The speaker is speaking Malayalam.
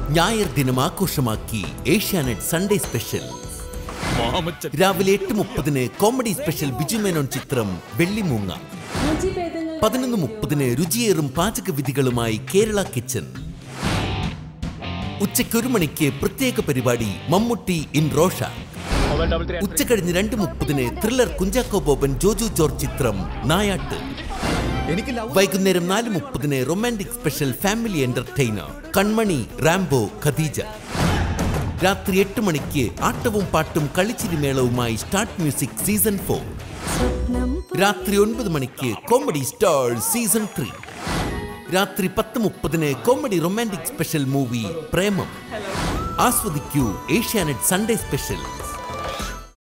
ഞായർ ദിനം ആഘോഷമാക്കി ഏഷ്യാനെറ്റ് സൺഡേ സ്പെഷ്യൽ. രാവിലെ 8:30 കോമഡി സ്പെഷ്യൽ ബിജു മേനോൻ ചിത്രം വെള്ളിമൂങ്ങ. 11:30 രുചിയേറും പാചകവിധികളുമായി കേരള കിച്ചൻ. ഉച്ചയ്ക്ക് 1 മണിക്ക് പ്രത്യേക പരിപാടി മമ്മൂട്ടി ഇൻ റോഷ. ഉച്ചകഴിഞ്ഞ് 2:30 ത്രില്ലർ കുഞ്ചാക്കോ ബോബൻ ജോജു ജോർജ് ചിത്രം നായാട്ട്. വൈകുന്നേരം 4:30 romantic special family entertainer Kanmani Rambo Khadeeja. രാത്രി 8 മണിക്ക് ആട്ടവും പാട്ടും കളിച്ചിരിമേളവുമായി സ്റ്റാർട്ട് മ്യൂസിക് സീസൺ 4. രാത്രി 9 മണിക്ക് കോമഡി സ്റ്റാർ സീസൺ 3. രാത്രി 10:30 comedy romantic special movie Premam. ആസ്വദിക്കൂ ഏഷ്യാനെറ്റ് സൺഡേ സ്പെഷ്യൽ.